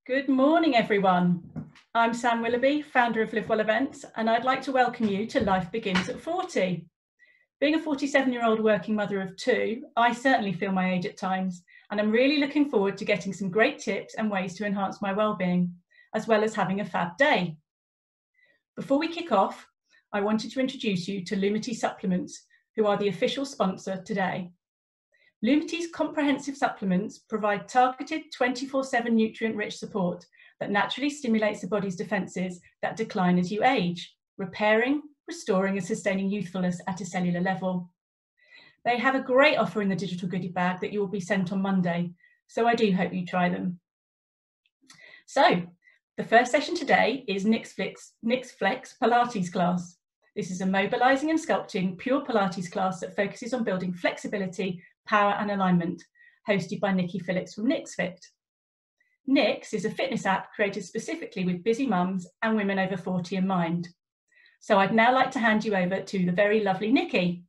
Good morning, everyone. I'm Sam Willoughby, founder of Live Well Events, and I'd like to welcome you to Life Begins at 40. Being a 47-year-old working mother of two, I certainly feel my age at times, and I'm really looking forward to getting some great tips and ways to enhance my well-being, as well as having a fab day. Before we kick off, I wanted to introduce you to Lumity Supplements, who are the official sponsor today. Lumity's comprehensive supplements provide targeted 24/7 nutrient-rich support that naturally stimulates the body's defences that decline as you age, repairing, restoring and sustaining youthfulness at a cellular level. They have a great offer in the digital goodie bag that you will be sent on Monday, so I do hope you try them. So, the first session today is Nick's Flex Pilates class. This is a mobilising and sculpting pure Pilates class that focuses on building flexibility, power and alignment, hosted by Nikki Phillips from NixFit. Nix is a fitness app created specifically with busy mums and women over 40 in mind. So I'd now like to hand you over to the very lovely Nikki.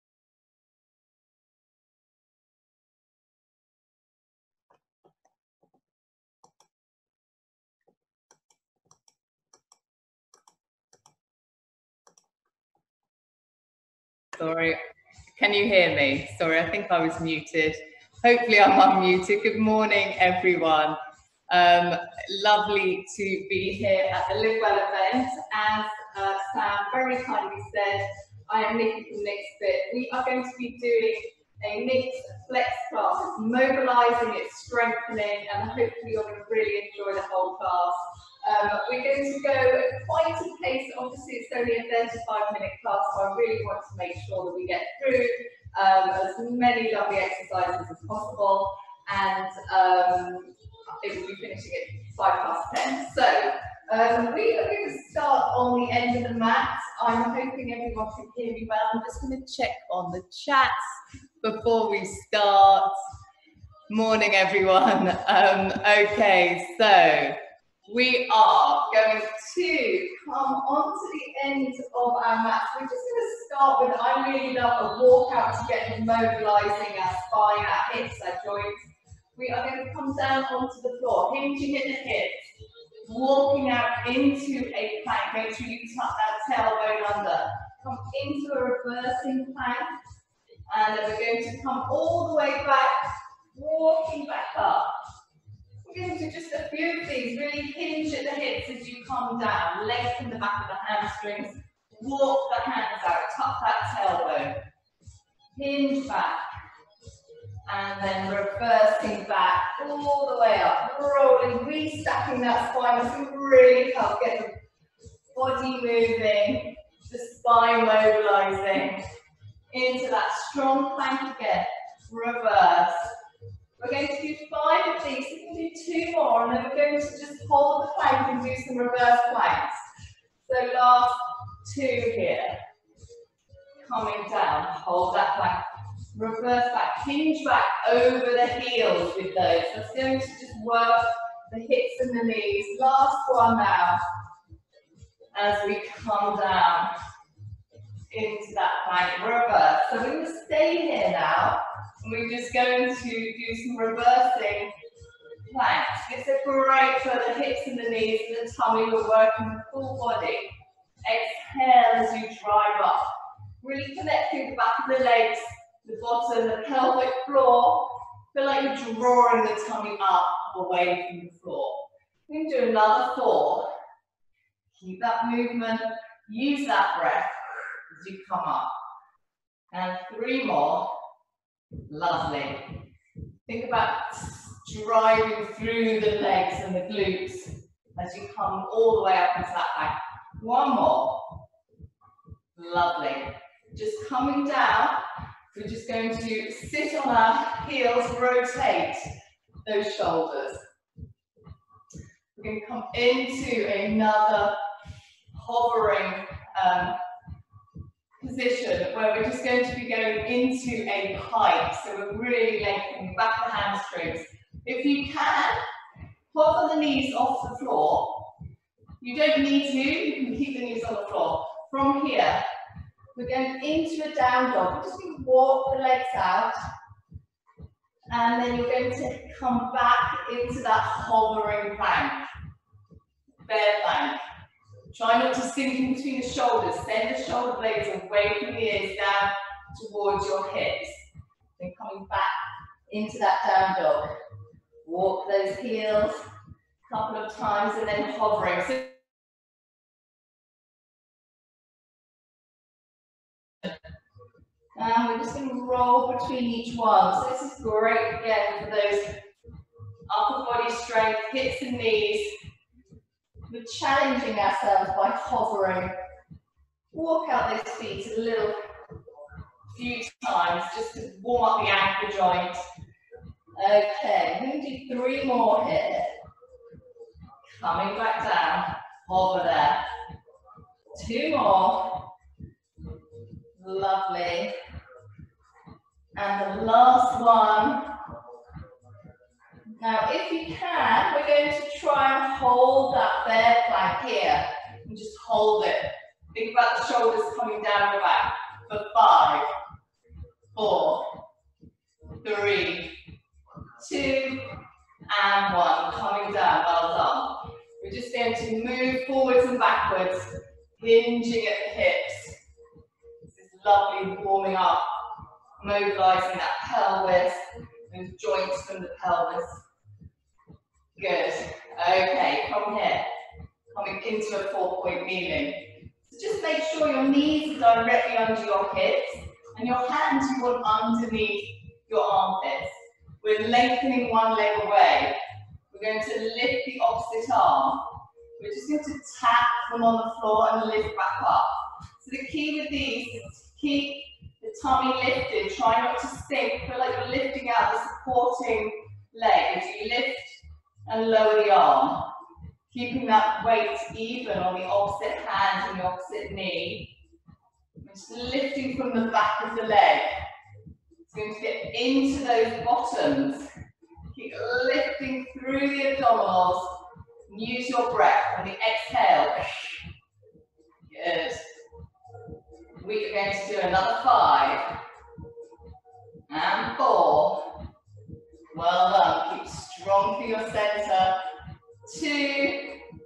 Sorry, can you hear me? Sorry, I think I was muted. Hopefully I'm unmuted. Good morning, everyone. Lovely to be here at the Live Well event. As Sam very kindly said, I am Nikki from NixFit. We are going to be doing a Nix Flex class. It's mobilising, it's strengthening, and hopefully you're going to really enjoy the whole class. We're going to go at quite a pace. Obviously, it's only a 35-minute class, so I really want to make sure that we get through as many lovely exercises as possible, and it will be finishing at 10:05. So we are going to start on the end of the mat. I'm hoping everyone can hear me well. I'm just going to check on the chats before we start. Morning, everyone. Okay, so we are going to come onto the end of our mat. We're just going to start with, I really love a walk out to get mobilising our spine, our hips, our joints. We are going to come down onto the floor, hinging at the hips, walking out into a plank. Make sure you tuck that tailbone under. Come into a reversing plank, and then we're going to come all the way back, walking back up. We're going to do just a few of these. Really hinge at the hips as you come down. Lengthen the back of the hamstrings. Walk the hands out. Tuck that tailbone. Hinge back. And then reversing back all the way up. Rolling, restacking that spine. This will really help get the body moving. The spine mobilising. Into that strong plank again. Reverse. We're going to do 5 of these. We can do 2 more, and then we're going to just hold the plank and do some reverse planks. So last 2 here. Coming down, hold that plank. Reverse back, hinge back over the heels with those. So it's going to just work the hips and the knees. Last one now. As we come down into that plank, reverse. So we're going to stay here now. And we're just going to do some reversing planks. It's a great for the hips and the knees and the tummy. We're working the full body. Exhale as you drive up. Really connecting the back of the legs, the bottom, the pelvic floor. Feel like you're drawing the tummy up away from the floor. We're going to do another 4. Keep that movement. Use that breath as you come up. And 3 more. Lovely. Think about driving through the legs and the glutes as you come all the way up into that back. 1 more. Lovely. Just coming down, we're just going to sit on our heels, rotate those shoulders. We're going to come into another hovering position where we're just going to be going into a pike. So we're really lengthening the back of the hamstrings. If you can, hover the knees off the floor. You don't need to, you can keep the knees on the floor. From here, we're going into a down dog. We're just going to walk the legs out And then you're going to come back into that hovering plank, bear plank. Try not to sink in between the shoulders. Send the shoulder blades away from the ears down towards your hips. Then coming back into that down dog. Walk those heels a couple of times and then hovering. So and we're just going to roll between each one. So this is great again for those upper body strength, hips and knees. We're challenging ourselves by hovering. Walk out those feet a few times just to warm up the ankle joint. Okay, I'm going to do 3 more here. Coming back down, hover there. 2 more. Lovely. And the last one. Now, if you can, we're going to try and hold that bear plank here. And just hold it. Think about the shoulders coming down your back. For 5, 4, 3, 2, and 1. Coming down, well done. We're just going to move forwards and backwards, hinging at the hips. This is lovely warming up, mobilizing that pelvis, those joints from the pelvis. Good. Okay, from here, coming into a 4-point kneeling. So just make sure your knees are directly under your hips and your hands you want underneath your armpits. We're lengthening one leg away. We're going to lift the opposite arm. We're just going to tap them on the floor and lift back up. So the key with these is to keep the tummy lifted. Try not to sink. Feel like you're lifting out the supporting leg as you lift and lower the arm. Keeping that weight even on the opposite hand and the opposite knee. Just lifting from the back of the leg. It's going to get into those bottoms. Keep lifting through the abdominals. Use your breath on the exhale. Good. We are going to do another 5. And 4. Well done. Keep strong through your center. 2.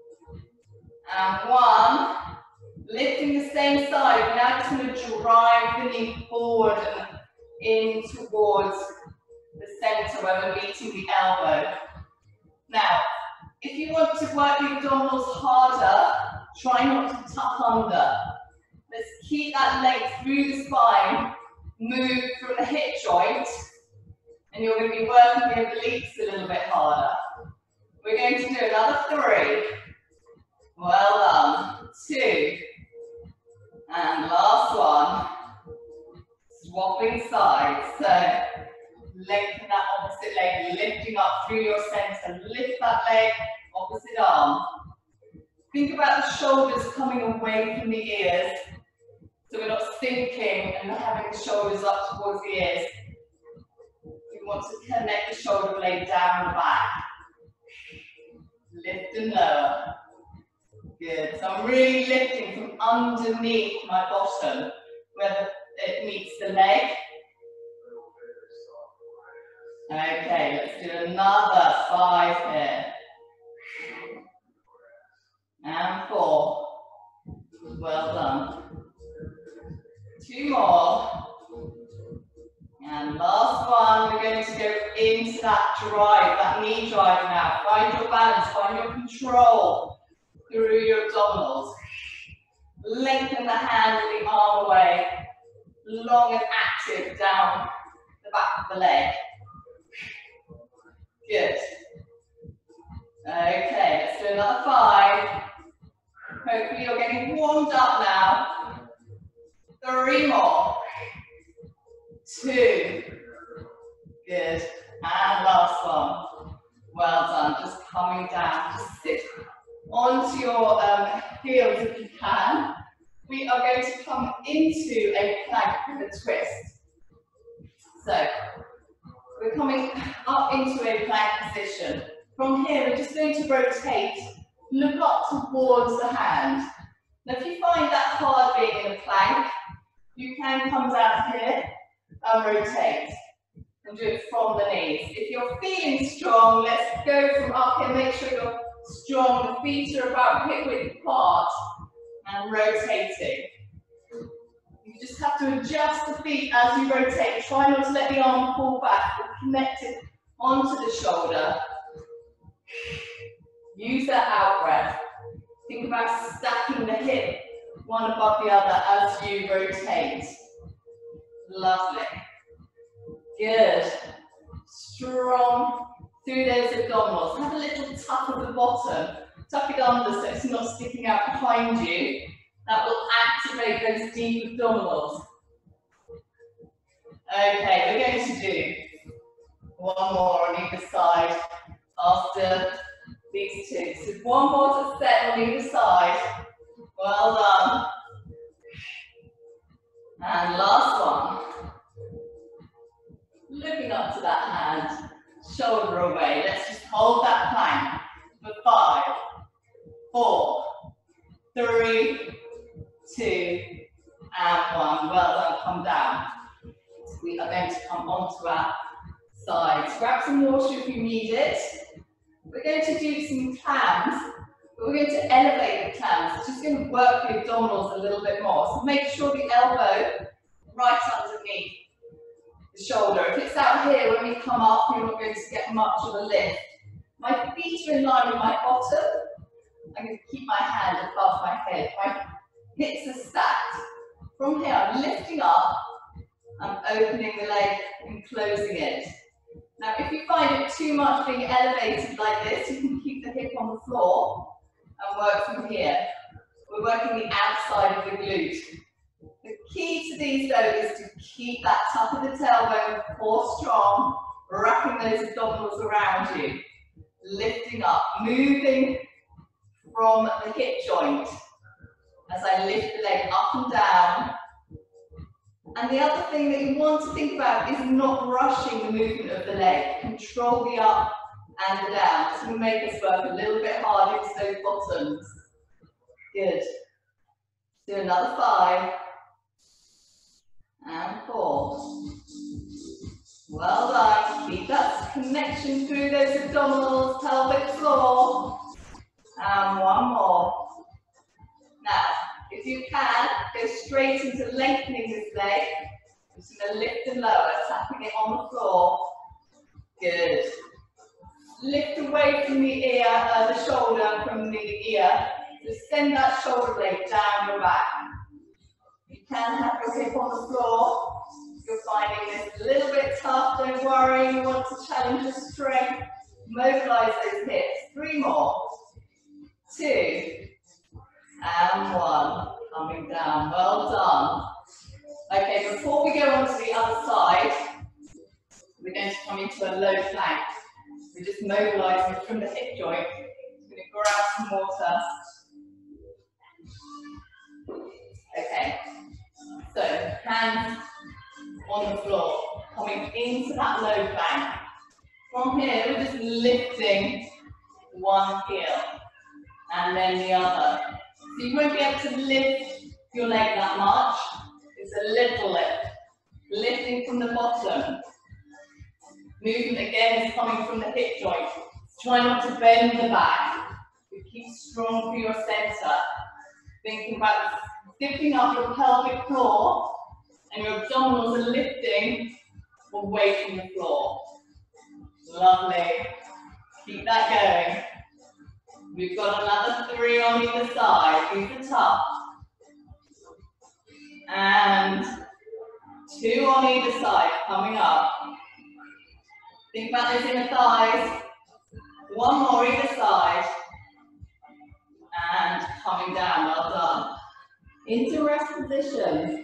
And 1. Lifting the same side. Now just going to drive the knee forward and in towards the center where we're meeting the elbow. Now, if you want to work the abdominals harder, try not to tuck under. Let's keep that length through the spine, move from the hip joint, and you're going to be working the obliques a little bit harder. We're going to do another 3. Well done. 2. And last one. Swapping sides. So lengthen that opposite leg, lifting up through your center. Lift that leg, opposite arm. Think about the shoulders coming away from the ears. So we're not sinking and having the shoulders up towards the ears. We want to connect the shoulder blade down the back. Lift and lower. Good. So I'm really lifting from underneath my bottom, where it meets the leg. Okay, let's do another 5 here. And 4. Well done. 2 more. And last one, we're going to go into that drive, that knee drive now. Find your balance, find your control through your abdominals. Lengthen the hand and the arm away. Long and active down the back of the leg. Good. Okay, let's do another 5. Hopefully you're getting warmed up now. 3 more. 2. Good. And last one. Well done. Just coming down. Just sit onto your heels if you can. We are going to come into a plank with a twist. So, we're coming up into a plank position. From here, we're just going to rotate, look up towards the hand. Now, if you find that hard being in a plank, you can come down here and rotate. and do it from the knees. If you're feeling strong, let's go from up here. Make sure you're strong. The feet are about hip width apart and rotating. You just have to adjust the feet as you rotate. Try not to let the arm pull back, but connect it onto the shoulder. Use that out breath. Think about stacking the hip one above the other as you rotate. Lovely. Good. Strong through those abdominals. Have a little tuck at the bottom. Tuck it under so it's not sticking out behind you. That will activate those deep abdominals. Okay, we're going to do one more on either side after these two. So one more set on either side. Well done. And last one. Looking up to that hand, shoulder away. Let's just hold that plank for 5, 4, 3, 2, and 1. Well done, come down. We are going to come onto our sides. Grab some water if you need it. We're going to do some clams, but we're going to elevate the clams. It's just going to work the abdominals a little bit more. So make sure the elbow right underneath the shoulder. If it's out here, when we come up, you're not going to get much of a lift. My feet are in line with my bottom. I'm going to keep my hand above my head. My hips are stacked. From here, I'm lifting up. I'm opening the leg and closing it. Now, if you find it too much being elevated like this, you can keep the hip on the floor and work from here. We're working the outside of the glute. The key to these, though, is to keep that tuck of the tailbone, core strong, wrapping those abdominals around you, lifting up, moving from the hip joint as I lift the leg up and down. And the other thing that you want to think about is not rushing the movement of the leg. Control the up and the down. This will make us work a little bit hard into those bottoms. Good. Do another 5. And 4. Well done. Keep that connection through those abdominals, pelvic floor. And one more. Now, if you can, go straight into lengthening this leg. I'm just going to lift and lower, tapping it on the floor. Good. Lift away from the ear, the shoulder from the ear. Just send that shoulder blade down your back. You can have your hip on the floor. If you're finding this a little bit tough, don't worry. You want to challenge your strength. Mobilize those hips. 3 more. 2. And 1. Coming down. Well done. Okay, before we go on to the other side, we're going to come into a low plank. We're just mobilizing from the hip joint. I'm going to grab some water. Okay, so hands on the floor, coming into that low plank. From here, we're just lifting one heel and then the other. So you won't be able to lift your leg that much. It's a little lift. Lifting from the bottom. Movement again is coming from the hip joint. Try not to bend the back. You keep strong through your center. Thinking about dipping up your pelvic floor and your abdominals are lifting away from the floor. Lovely. Keep that going. We've got another 3 on either side. These are tough. And 2 on either side coming up. Think about those inner thighs. 1 more either side. And coming down. Well done. Into rest position.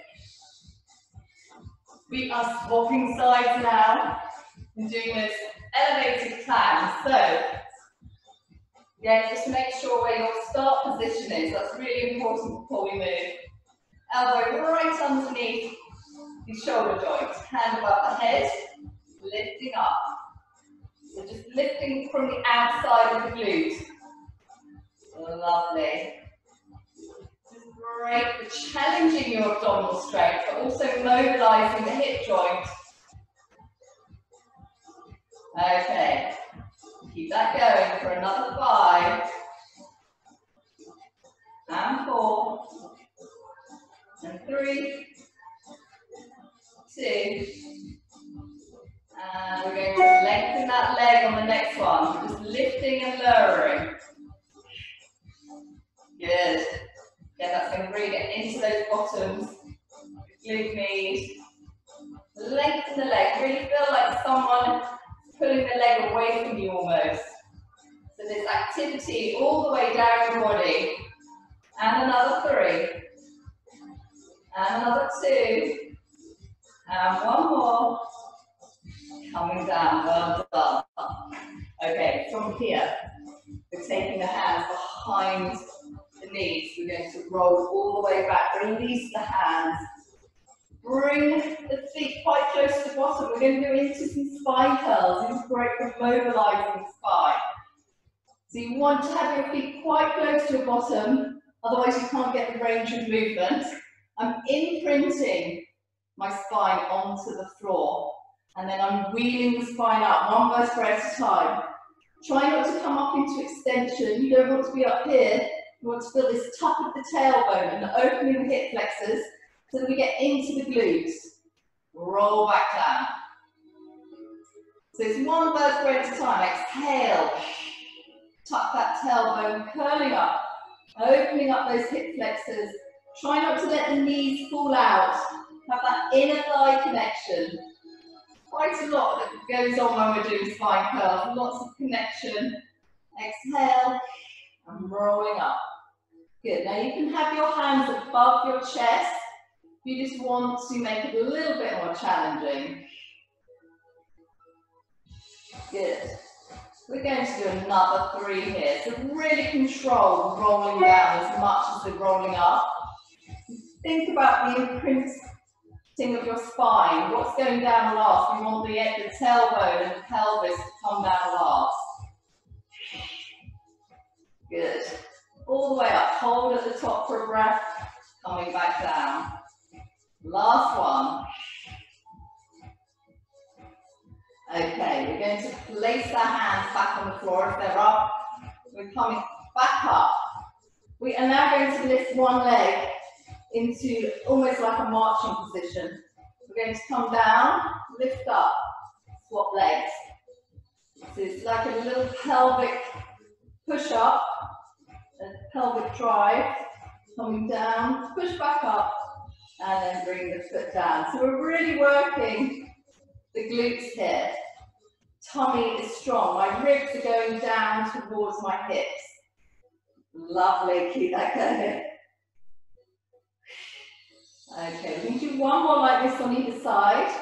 We are swapping sides now and doing this elevated climb. So, yeah, just make sure where your start position is. That's really important before we move. Elbow right underneath the shoulder joint. Hand above the head, lifting up. So just lifting from the outside of the glute. Lovely. This is great for challenging your abdominal strength, but also mobilizing the hip joint. Okay, keep that going for another 5, and 4, and 3, 2, and we're going to lengthen that leg on the next one, just lifting and lowering. Good. Yeah, that's going to really get into those bottoms, glute med. Lengthen the leg, really feel like someone pulling the leg away from you almost. So there's activity all the way down your body. And another 3. And another 2. And one more. Coming down, well done. Okay, from here, we're taking the hands behind the knees. We're going to roll all the way back, release the hands. Bring the feet quite close to the bottom. We're going to go into some spine curls. This is great for mobilizing the spine. So you want to have your feet quite close to your bottom, otherwise you can't get the range of movement. I'm imprinting my spine onto the floor, and then I'm wheeling the spine up, one vertebra at a time. Try not to come up into extension. You don't want to be up here. You want to feel this tuck of the tailbone and opening the hip flexors, so that we get into the glutes. Roll back down. So it's one vertebra at a time. Exhale. Tuck that tailbone, curling up, opening up those hip flexors. Try not to let the knees fall out. Have that inner thigh connection. Quite a lot that goes on when we're doing spine curls. Lots of connection. Exhale and rolling up. Good. Now you can have your hands above your chest. You just want to make it a little bit more challenging. Good. We're going to do another 3 here. So really control rolling down as much as the rolling up. Think about the imprinting of your spine. What's going down last? We want the tailbone and the pelvis to come down last. Good. All the way up. Hold at the top for a breath. Coming back down. Last one. Okay, we're going to place our hands back on the floor if they're up. We're coming back up. We are now going to lift one leg into almost like a marching position. We're going to come down, lift up, swap legs. So it's like a little pelvic push up, a pelvic drive, coming down, push back up, and then bring the foot down. So we're really working the glutes here. Tummy is strong. My ribs are going down towards my hips. Lovely. Keep that going. Okay, we can do one more like this on either side.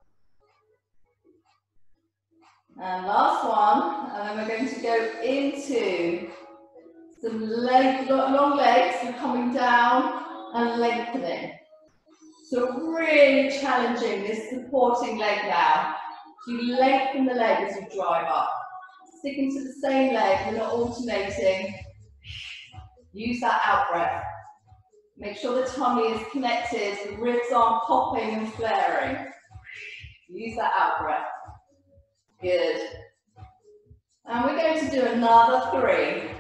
And last one. And then we're going to go into some long legs. We're coming down and lengthening. So really challenging this supporting leg now. So you lengthen the leg as you drive up. Sticking to the same leg, we're not alternating. Use that out breath. Make sure the tummy is connected, the ribs aren't popping and flaring. Use that out breath. Good. And we're going to do another 3.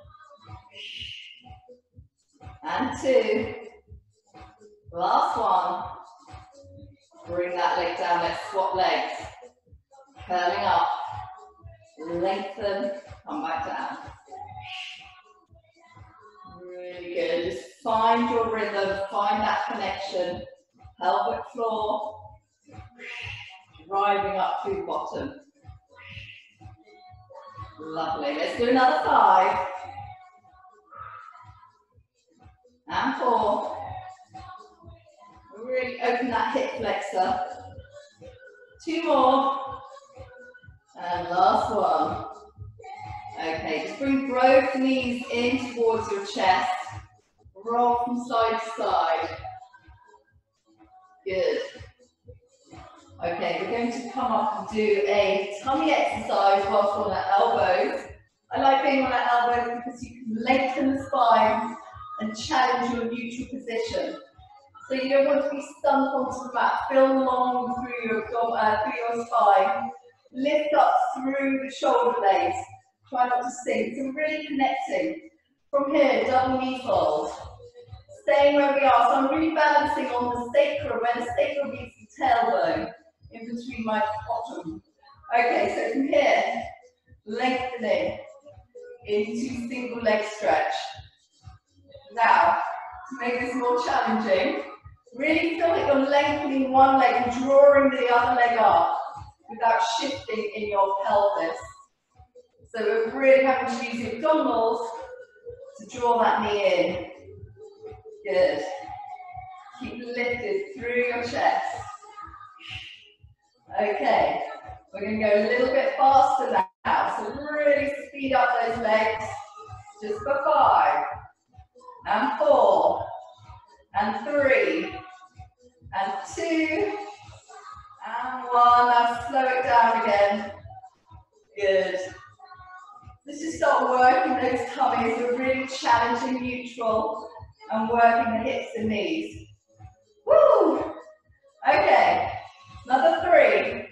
And 2. Last one. Bring that leg down, let's swap legs. Curling up, lengthen, come back down. Really good, just find your rhythm, find that connection. Pelvic floor, driving up through the bottom. Lovely, let's do another 5. And 4. Really open that hip flexor. 2 more. And last one. Okay, just bring both knees in towards your chest. Roll from side to side. Good. Okay, we're going to come up and do a tummy exercise whilst on our elbows. I like being on our elbows because you can lengthen the spine and challenge your neutral position. So you don't want to be sunk onto the mat. Feel long through your spine. lift up through the shoulder blades. Try not to sink. So really connecting. From here, double knee fold. Staying where we are. So I'm really balancing on the sacrum, where the sacrum meets the tailbone, in between my bottom. Okay, so from here, lengthening into single leg stretch. Now, to make this more challenging, really feel like you're lengthening one leg and drawing the other leg up without shifting in your pelvis. So we're really having to use the abdominals to draw that knee in. Good. Keep lifted through your chest. Okay, we're going to go a little bit faster now. So really speed up those legs. Just for 5, and 4, and 3, and 2, and 1. Now slow it down again. Good. Let's just start working those tummies. We're really challenging neutral and working the hips and knees. Woo! Okay, another 3,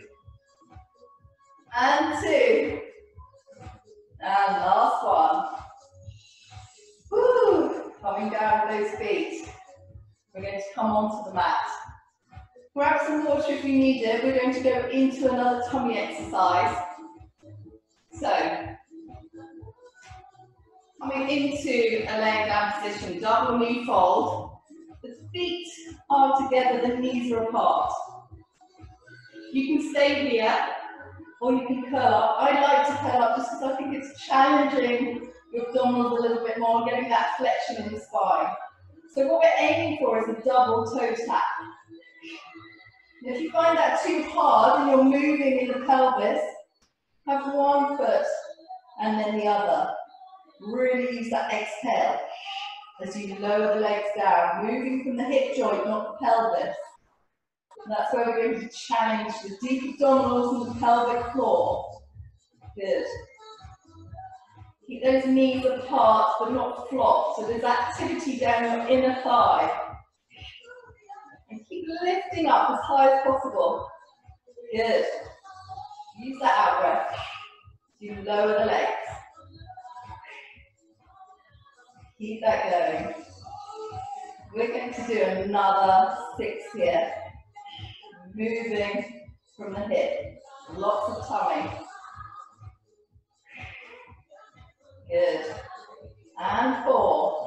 and 2, and last one. Woo! Coming down with those feet. We're going to come onto the mat. Grab some water if you need it. We're going to go into another tummy exercise. So, coming into a laying down position, double knee fold. The feet are together, the knees are apart. You can stay here, or you can curl up. I like to curl up just because I think it's challenging your abdominals a little bit more, getting that flexion in the spine. So what we're aiming for is a double toe tap. If you find that too hard and you're moving in the pelvis, have one foot and then the other. Really use that exhale as you lower the legs down, moving from the hip joint, not the pelvis. And that's where we're going to challenge the deep abdominals and the pelvic floor. Good. Keep those knees apart but not flopped, so there's activity down your inner thigh. And keep lifting up as high as possible. Good. Use that out breath to lower the legs. Keep that going. We're going to do another 6 here. Moving from the hip. Lots of tummy. Good. And 4.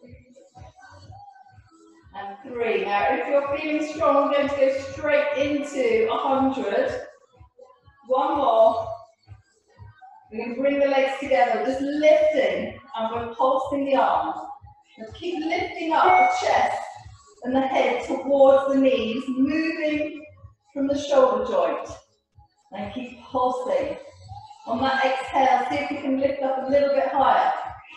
And 3. Now, if you're feeling strong, we're going to go straight into 100. One more. We're going to bring the legs together, just lifting, and we're pulsing the arms. Now keep lifting up the chest and the head towards the knees, moving from the shoulder joint. And keep pulsing. On that exhale, see if you can lift up a little bit higher.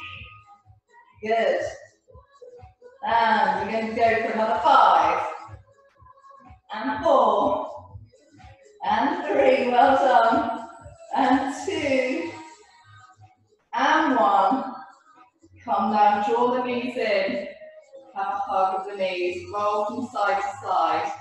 Good. And we're going to go for another 5. And 4. And 3, well done. And 2. And 1. Come down, draw the knees in. Have a hug of the knees, roll from side to side.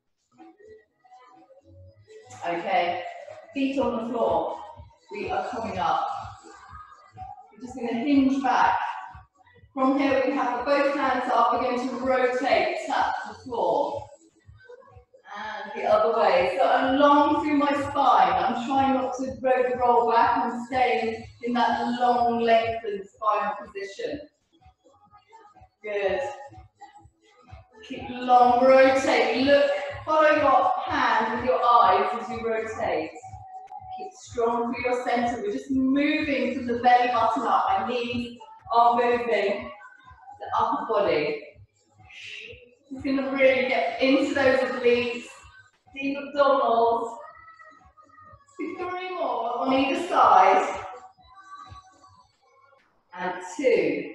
Okay, feet on the floor. We are coming up. We're just going to hinge back. From here we have both hands up, we're going to rotate, tap the floor. And the other way. So I'm long through my spine. I'm trying not to roll back. I'm staying in that long, lengthened spinal position. Good. Keep long, rotate. Look, follow your hand with your eyes as you rotate. Keep strong through your center. We're just moving from the belly button up. My knees are moving the upper body. Just going to really get into those obliques, deep abdominals. 3 more on either side. And 2.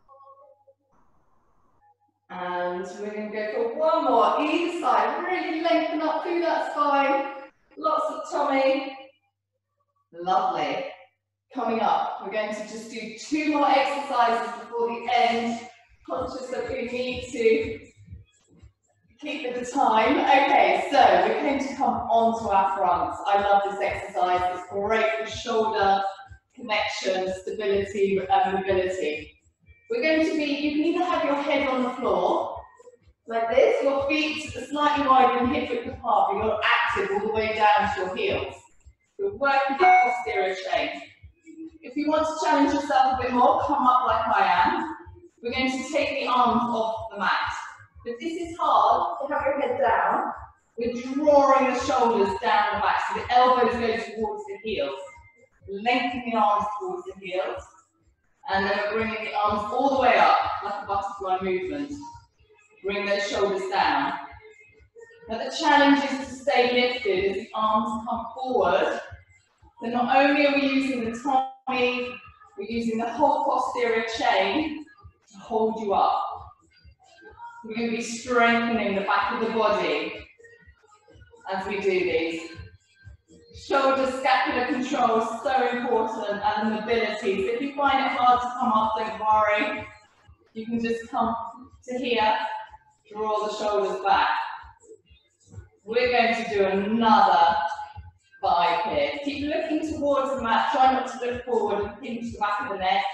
And we're going to go for 1 more, either side. Really lengthen up through that spine. Lots of tummy. Lovely. Coming up, we're going to just do 2 more exercises before the end. Conscious that we need to Keep with the time. Okay, so we're going to come onto our fronts. I love this exercise. It's great for shoulder connection, stability, and mobility. We're going to be, you can either have your head on the floor, like this, your feet slightly wider than hip width apart, but you're active all the way down to your heels. We're working that posterior chain. If you want to challenge yourself a bit more, come up like I am. We're going to take the arms off the mat. If this is hard, to have your head down, we're drawing the shoulders down the back, so the elbows go towards the heels. Lengthen the arms towards the heels, and then we're bringing the arms all the way up, like a butterfly movement. Bring those shoulders down. Now the challenge is to stay lifted as the arms come forward. So not only are we using the tummy, we're using the whole posterior chain to hold you up. We're going to be strengthening the back of the body as we do these. Shoulder scapular control is so important, and the mobility. So if you find it hard to come up, don't worry. You can just come to here, draw the shoulders back. We're going to do another 5 here. Keep looking towards the mat, try not to look forward and pinch the back of the neck.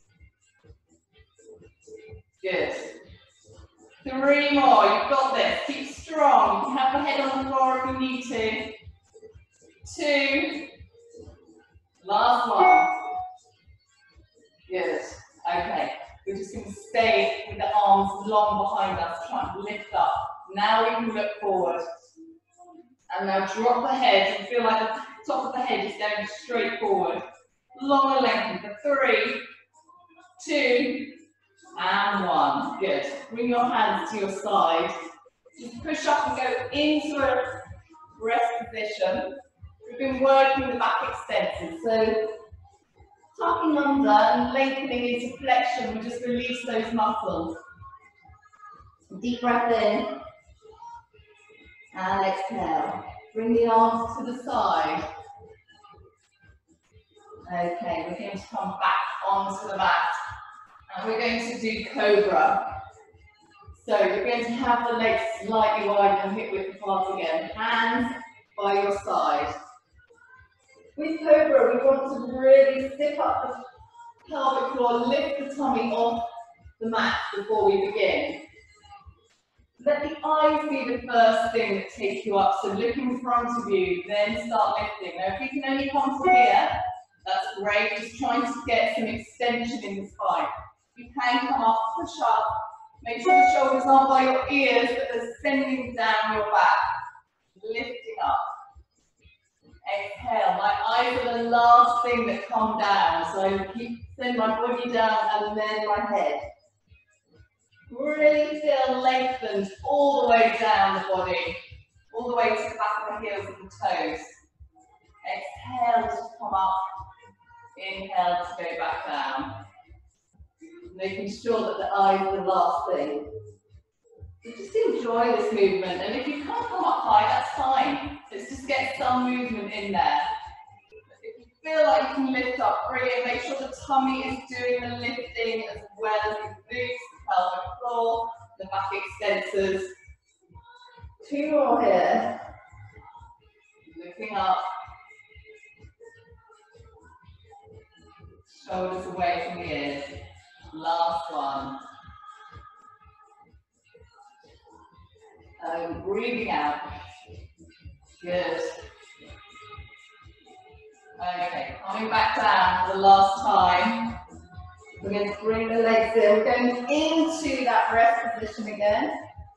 Good. 3 more, you've got this. Keep strong. You can have the head on the floor if you need to. 2. Last one. Good. Okay. We're just going to stay with the arms long behind us, try and lift up. Now we can look forward. And now drop the head. You feel like the top of the head is going straight forward. Longer lengthen for 3, 2, and 1. Good. Bring your hands to your side. Just push up and go into a rest position. We've been working the back extensors. So tucking under and lengthening into flexion will just release those muscles. Deep breath in. And exhale. Bring the arms to the side. Okay, we're going to come back onto the mat. And we're going to do cobra. So you're going to have the legs slightly wide and hip width apart again. Hands by your side. With cobra, we want to really zip up the pelvic floor, lift the tummy off the mat before we begin. Let the eyes be the first thing that takes you up. So look in front of you, then start lifting. Now if you can only come to here, that's great. Just trying to get some extension in the spine. You can come up, push up. Make sure the shoulders aren't by your ears, but they're sending down your back. Lifting up. Exhale. My eyes are the last thing that come down. So send my body down and then my head. Really feel lengthened all the way down the body, all the way to the back of the heels and the toes. Exhale to come up, inhale to go back down. Making sure that the eyes are the last thing. So just enjoy this movement, and if you can't come up high, that's fine. Let's just get some movement in there. If you feel like you can lift up, brilliant. Make sure the tummy is doing the lifting as well as the glutes. Pelvic floor, the back extensors. 2 more here. Looking up. Shoulders away from the ears. Last one. Breathing out. Good. Okay, coming back down for the last time. We're going to bring the legs in. We're going into that rest position again.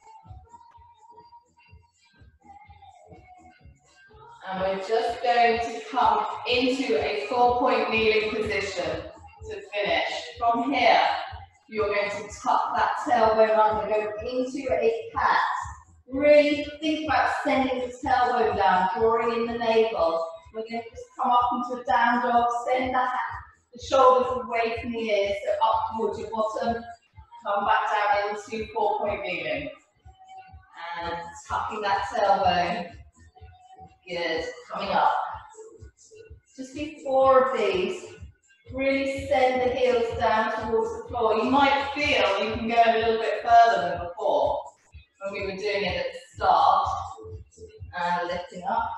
And we're just going to come into a 4-point kneeling position to finish. From here, you're going to tuck that tailbone under, go into a cat. Really think about sending the tailbone down, drawing in the navel. We're going to just come up into a down dog, send the shoulders away from the ears, so up towards your bottom. Come back down into 4-point kneeling. And tucking that tailbone. Good. Coming up. Just do 4 of these. Really send the heels down towards the floor. You might feel you can go a little bit further than before. when we were doing it at the start. And lifting up.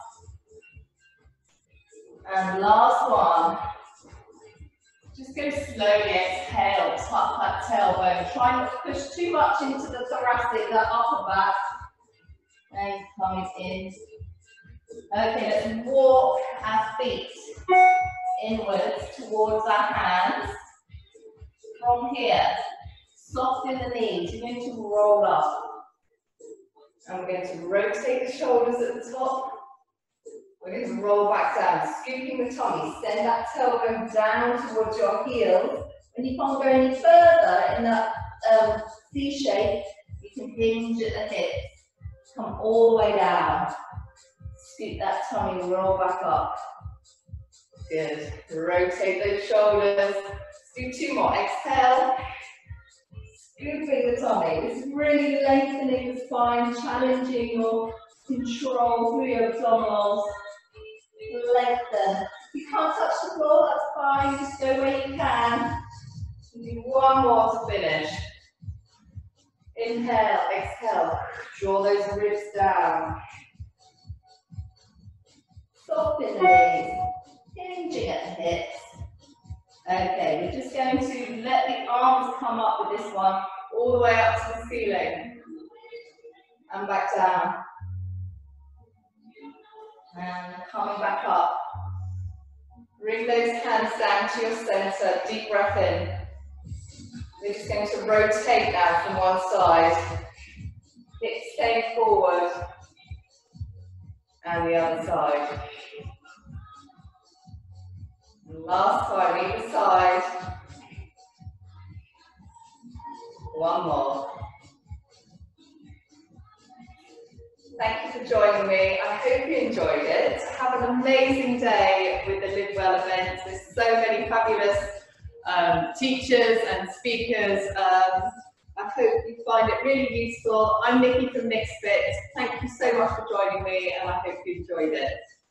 And last one. Just go slowly, exhale, tuck that tailbone. Try not to push too much into the thoracic, the upper back. And coming in. Okay, let's walk our feet inwards towards our hands. From here, soften the knees. You're going to roll up. And we're going to rotate the shoulders at the top. We're going to roll back down, scooping the tummy. Send that tailbone down towards your heels. When you can't go any further in that C shape, you can hinge at the hips. Come all the way down. Scoop that tummy, roll back up. Good. Rotate those shoulders. Let's do two more. Exhale. Scooping the tummy. This is really lengthening the spine, challenging your control through your abdominals. Lengthen. If you can't touch the floor, that's fine. Just go where you can. Do one more to finish. Inhale, exhale. Draw those ribs down. Soften the knees. Hinging at the hips. Okay, we're just going to let the arms come up with this one all the way up to the ceiling. And back down. And coming back up. Bring those hands down to your center. Deep breath in. We're just going to rotate now from one side. Hips staying forward. And the other side. And last time, either side. One more. Thank you for joining me. I hope you enjoyed it. Have an amazing day with the Live Well event. There's so many fabulous teachers and speakers. I hope you find it really useful. I'm Nikki from Next Bit. Thank you so much for joining me, and I hope you enjoyed it.